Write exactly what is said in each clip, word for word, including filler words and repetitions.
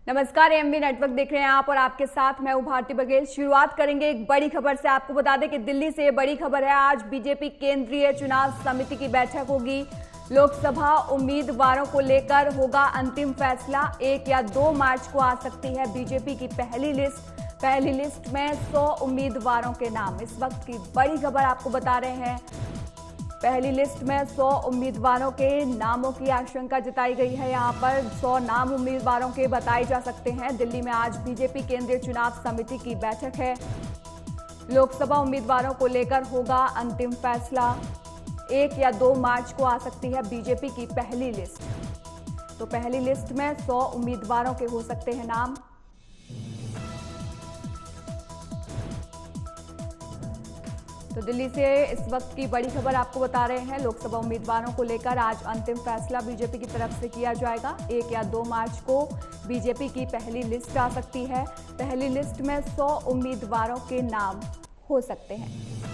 नमस्कार, MB network देख रहे हैं आप और आपके साथ मैं हूं भारती बघेल। शुरुआत करेंगे एक बड़ी खबर से। आपको बता दें कि दिल्ली से बड़ी खबर है। आज बीजेपी केंद्रीय चुनाव समिति की बैठक होगी। लोकसभा उम्मीदवारों को लेकर होगा अंतिम फैसला। एक या दो मार्च को आ सकती है बीजेपी की पहली लिस्ट। पहली लिस्ट में सौ उम्मीदवारों के नाम। इस वक्त की बड़ी खबर आपको बता रहे हैं। पहली लिस्ट में सौ उम्मीदवारों के नामों की आशंका जताई गई है। यहां पर सौ नाम उम्मीदवारों के बताए जा सकते हैं। दिल्ली में आज बीजेपी केंद्रीय चुनाव समिति की बैठक है। लोकसभा उम्मीदवारों को लेकर होगा अंतिम फैसला। एक या दो मार्च को आ सकती है बीजेपी की पहली लिस्ट। तो पहली लिस्ट में सौ उम्मीदवारों के हो सकते हैं नाम। तो दिल्ली से इस वक्त की बड़ी खबर आपको बता रहे हैं। लोकसभा उम्मीदवारों को लेकर आज अंतिम फैसला बीजेपी की तरफ से किया जाएगा। एक या दो मार्च को बीजेपी की पहली लिस्ट आ सकती है। पहली लिस्ट में सौ उम्मीदवारों के नाम हो सकते हैं।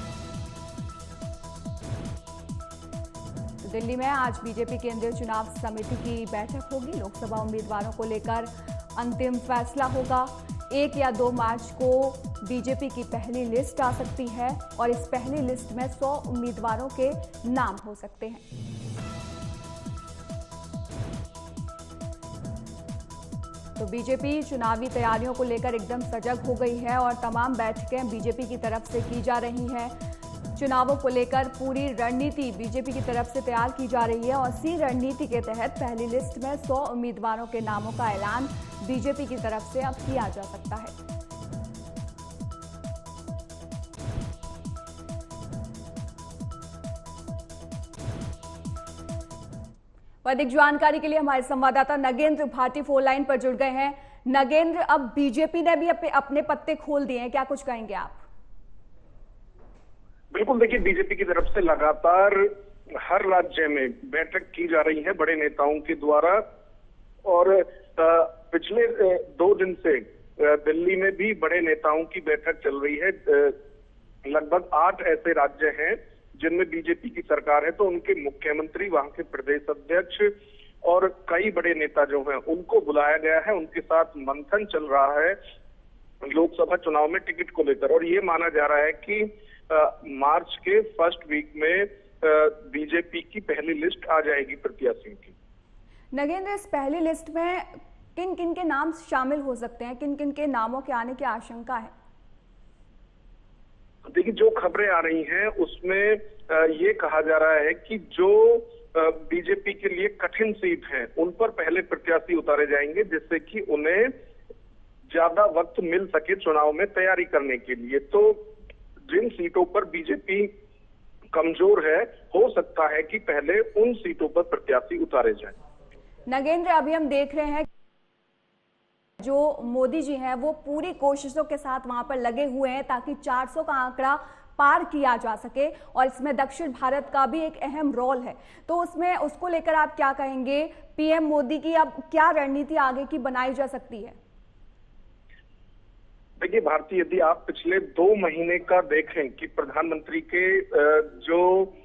तो दिल्ली में आज बीजेपी केंद्रीय चुनाव समिति की बैठक होगी। लोकसभा उम्मीदवारों को लेकर अंतिम फैसला होगा। एक या दो मार्च को बीजेपी की पहली लिस्ट आ सकती है और इस पहली लिस्ट में सौ उम्मीदवारों के नाम हो सकते हैं। तो बीजेपी चुनावी तैयारियों को लेकर एकदम सजग हो गई है और तमाम बैठकें बीजेपी की तरफ से की जा रही हैं। चुनावों को लेकर पूरी रणनीति बीजेपी की तरफ से तैयार की जा रही है और इसी रणनीति के तहत पहली लिस्ट में सौ उम्मीदवारों के नामों का ऐलान बीजेपी की तरफ से अब किया जा सकता है। अधिक जानकारी के लिए हमारे संवाददाता नगेंद्र भाटी फोन लाइन पर जुड़ गए हैं। नगेंद्र, अब बीजेपी ने भी अपने अपने पत्ते खोल दिए हैं, क्या कुछ कहेंगे आप? बिल्कुल, देखिए, बीजेपी की तरफ से लगातार हर राज्य में बैठक की जा रही है बड़े नेताओं के द्वारा और पिछले दो दिन से दिल्ली में भी बड़े नेताओं की बैठक चल रही है। लगभग आठ ऐसे राज्य हैं जिनमें बीजेपी की सरकार है, तो उनके मुख्यमंत्री, वहां के प्रदेश अध्यक्ष और कई बड़े नेता जो हैं उनको बुलाया गया है। उनके साथ मंथन चल रहा है लोकसभा चुनाव में टिकट को लेकर और ये माना जा रहा है कि आ, मार्च के फर्स्ट वीक में बीजेपी की पहली लिस्ट आ जाएगी प्रत्याशियों की। नगेंद्र, इस पहली लिस्ट में किन किन के नाम शामिल हो सकते हैं? किन किन के नामों के आने की आशंका है? देखिए, जो खबरें आ रही हैं उसमें ये कहा जा रहा है कि जो बीजेपी के लिए कठिन सीट है उन पर पहले प्रत्याशी उतारे जाएंगे, जिससे कि उन्हें ज्यादा वक्त मिल सके चुनाव में तैयारी करने के लिए। तो जिन सीटों पर बीजेपी कमजोर है, हो सकता है कि पहले उन सीटों पर प्रत्याशी उतारे जाएं। नगेंद्र, अभी हम देख रहे हैं जो मोदी जी हैं वो पूरी कोशिशों के साथ वहां पर लगे हुए हैं ताकि चार सौ का आंकड़ा पार किया जा सके और इसमें दक्षिण भारत का भी एक अहम रोल है। तो उसमें उसको लेकर आप क्या कहेंगे? पीएम मोदी की अब क्या रणनीति आगे की बनाई जा सकती है? देखिए भारती, यदि आप पिछले दो महीने का देखें कि प्रधानमंत्री के जो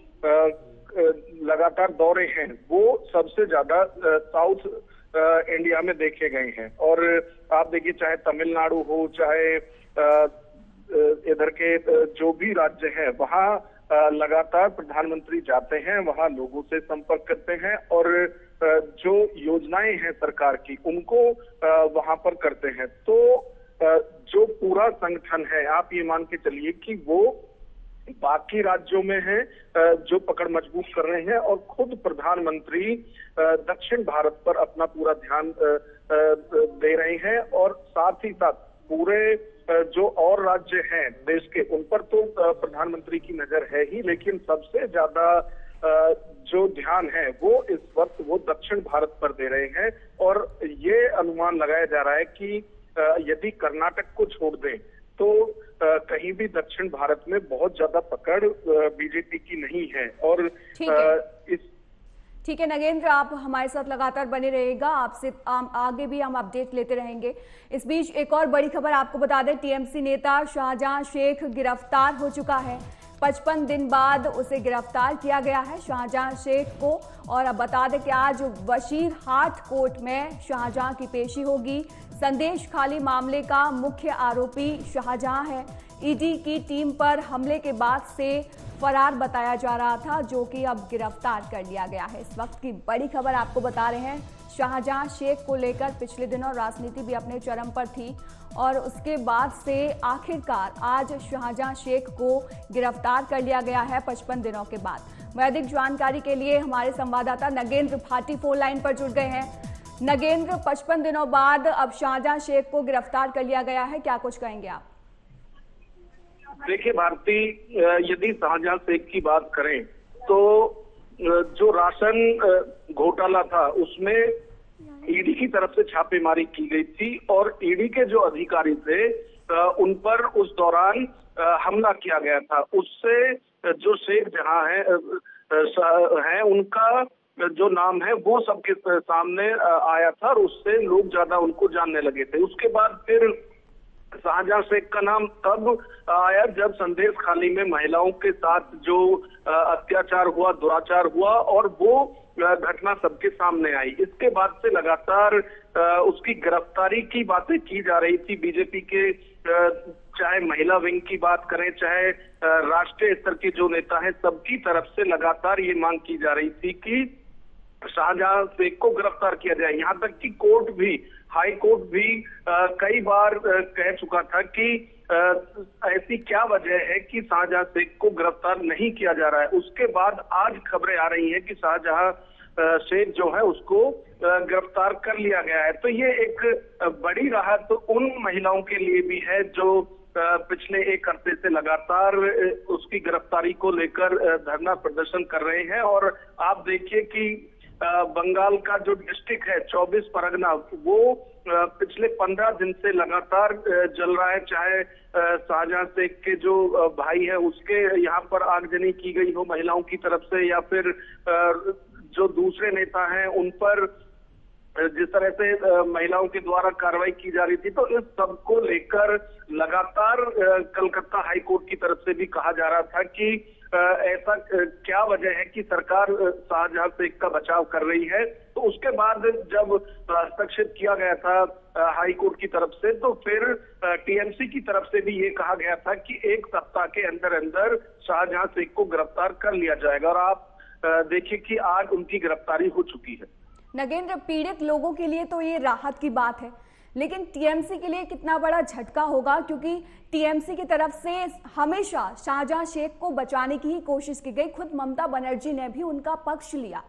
लगातार दौरे हैं वो सबसे ज्यादा साउथ इंडिया में देखे गए हैं और आप देखिए, चाहे तमिलनाडु हो, चाहे इधर के जो भी राज्य हैं, वहाँ लगातार प्रधानमंत्री जाते हैं, वहाँ लोगों से संपर्क करते हैं और जो योजनाएं हैं सरकार की उनको वहाँ पर करते हैं। तो जो पूरा संगठन है, आप ये मान के चलिए कि वो बाकी राज्यों में है जो पकड़ मजबूत कर रहे हैं और खुद प्रधानमंत्री दक्षिण भारत पर अपना पूरा ध्यान दे रहे हैं और साथ ही साथ पूरे जो और राज्य हैं देश के उन पर तो प्रधानमंत्री की नजर है ही, लेकिन सबसे ज्यादा जो ध्यान है वो इस वक्त वो दक्षिण भारत पर दे रहे हैं और ये अनुमान लगाया जा रहा है कि यदि कर्नाटक को छोड़ दें तो कहीं भी दक्षिण भारत में बहुत ज्यादा पकड़ बीजेपी की नहीं है। और इस ठीक है नगेंद्र, आप हमारे साथ लगातार बने रहिएगा, आपसे आगे भी हम अपडेट लेते रहेंगे। इस बीच एक और बड़ी खबर आपको बता दें, टीएमसी नेता शाहजहां शेख गिरफ्तार हो चुका है। पचपन दिन बाद उसे गिरफ्तार किया गया है शाहजहां शेख को। और अब बता दें कि आज बशीर हाट कोर्ट में शाहजहां की पेशी होगी। संदेश खाली मामले का मुख्य आरोपी शाहजहां है। ईडी की टीम पर हमले के बाद से फरार बताया जा रहा था, जो कि अब गिरफ्तार कर लिया गया है। इस वक्त की बड़ी खबर आपको बता रहे हैं, शाहजहां शेख को लेकर पिछले दिनों राजनीति भी अपने चरम पर थी और उसके बाद से आखिरकार आज शाहजहां शेख को गिरफ्तार कर लिया गया है पचपन दिनों के बाद। मैं अधिक जानकारी के लिए हमारे संवाददाता नगेंद्र भाटी फोन लाइन पर जुड़ गए हैं। नगेंद्र, पचपन दिनों बाद अब शाहजहां शेख को गिरफ्तार कर लिया गया है, क्या कुछ कहेंगे आप? देखिए भारती, यदि शाहजहां शेख की बात करें तो जो राशन घोटाला था उसमें ईडी की तरफ से छापेमारी की गई थी और ईडी के जो अधिकारी थे उन पर उस दौरान हमला किया गया था। उससे जो शेख जहां है, है उनका जो नाम है वो सबके सामने आया था और उससे लोग ज्यादा उनको जानने लगे थे। उसके बाद फिर शाहजहां शेख का नाम तब आया जब संदेश खाली में महिलाओं के साथ जो अत्याचार हुआ, दुराचार हुआ और वो घटना सबके सामने आई। इसके बाद से लगातार उसकी गिरफ्तारी की बातें की जा रही थी। बीजेपी के चाहे महिला विंग की बात करें, चाहे राष्ट्रीय स्तर के जो नेता हैं, सबकी तरफ से लगातार ये मांग की जा रही थी कि शाहजहां शेख को गिरफ्तार किया जाए। यहाँ तक कि कोर्ट भी, हाई कोर्ट भी आ, कई बार आ, कह चुका था कि आ, ऐसी क्या वजह है कि शाहजहां शेख को गिरफ्तार नहीं किया जा रहा है। उसके बाद आज खबरें आ रही हैं कि शाहजहां शेख जो है उसको गिरफ्तार कर लिया गया है। तो ये एक बड़ी राहत तो उन महिलाओं के लिए भी है जो पिछले एक हफ्ते से लगातार उसकी गिरफ्तारी को लेकर धरना प्रदर्शन कर रहे हैं। और आप देखिए कि बंगाल का जो डिस्ट्रिक्ट है चौबीस परगना, वो पिछले पंद्रह दिन से लगातार जल रहा है। चाहे शाहजहां शेख के जो भाई है उसके यहाँ पर आगजनी की गई हो महिलाओं की तरफ से, या फिर जो दूसरे नेता हैं उन पर जिस तरह से महिलाओं के द्वारा कार्रवाई की जा रही थी। तो इस सब को लेकर लगातार कलकत्ता हाई कोर्ट की तरफ से भी कहा जा रहा था कि ऐसा क्या वजह है कि सरकार शाहजहां शेख का बचाव कर रही है। तो उसके बाद जब हस्तक्षेप किया गया था हाई कोर्ट की तरफ से, तो फिर टीएमसी की तरफ से भी ये कहा गया था कि एक सप्ताह के अंदर अंदर शाहजहां शेख को गिरफ्तार कर लिया जाएगा। और आप देखिए कि आज उनकी गिरफ्तारी हो चुकी है। नगेंद्र, पीड़ित लोगों के लिए तो ये राहत की बात है, लेकिन टीएमसी के लिए कितना बड़ा झटका होगा, क्योंकि टीएमसी की तरफ से हमेशा शाहजहां शेख को बचाने की ही कोशिश की गई। खुद ममता बनर्जी ने भी उनका पक्ष लिया।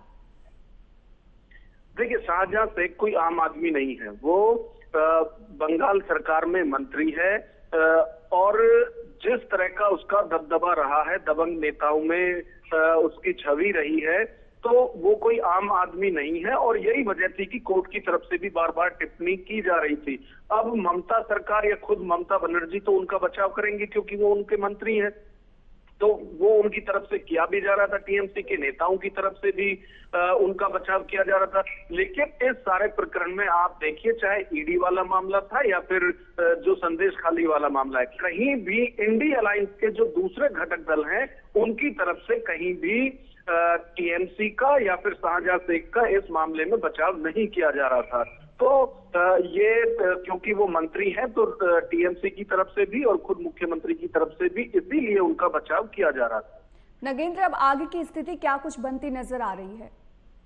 देखिए, शाहजहां शेख कोई आम आदमी नहीं है। वो बंगाल सरकार में मंत्री है और जिस तरह का उसका दबदबा रहा है, दबंग नेताओं में उसकी छवि रही है, तो वो कोई आम आदमी नहीं है। और यही वजह थी कि कोर्ट की तरफ से भी बार बार टिप्पणी की जा रही थी। अब ममता सरकार या खुद ममता बनर्जी तो उनका बचाव करेंगे क्योंकि वो उनके मंत्री हैं, तो वो उनकी तरफ से किया भी जा रहा था। टीएमसी के नेताओं की तरफ से भी आ, उनका बचाव किया जा रहा था। लेकिन इस सारे प्रकरण में आप देखिए, चाहे ईडी वाला मामला था या फिर आ, जो संदेश खाली वाला मामला है, कहीं भी इंडी अलायंस के जो दूसरे घटक दल हैं उनकी तरफ से कहीं भी टीएमसी का या फिर शाहजहां शेख का इस मामले में बचाव नहीं किया जा रहा था। तो ये क्योंकि वो मंत्री हैं तो टीएमसी की तरफ से भी और खुद मुख्यमंत्री की तरफ से भी इसीलिए उनका बचाव किया जा रहा था। नगेंद्र, अब आगे की स्थिति क्या कुछ बनती नजर आ रही है?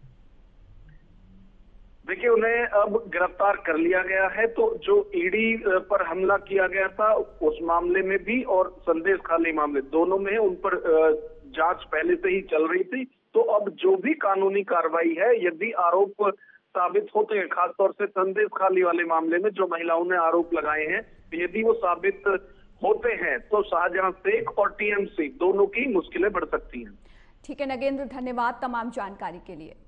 देखिए, उन्हें अब गिरफ्तार कर लिया गया है। तो जो ईडी पर हमला किया गया था उस मामले में भी और संदेश खाली मामले, दोनों में उन पर जांच पहले से ही चल रही थी। तो अब जो भी कानूनी कार्रवाई है, यदि आरोप साबित होते हैं, खासतौर से संदेश खाली वाले मामले में जो महिलाओं ने आरोप लगाए हैं, यदि वो साबित होते हैं तो शाहजहां शेख और टीएमसी दोनों की मुश्किलें बढ़ सकती हैं। ठीक है नगेंद्र, धन्यवाद तमाम जानकारी के लिए।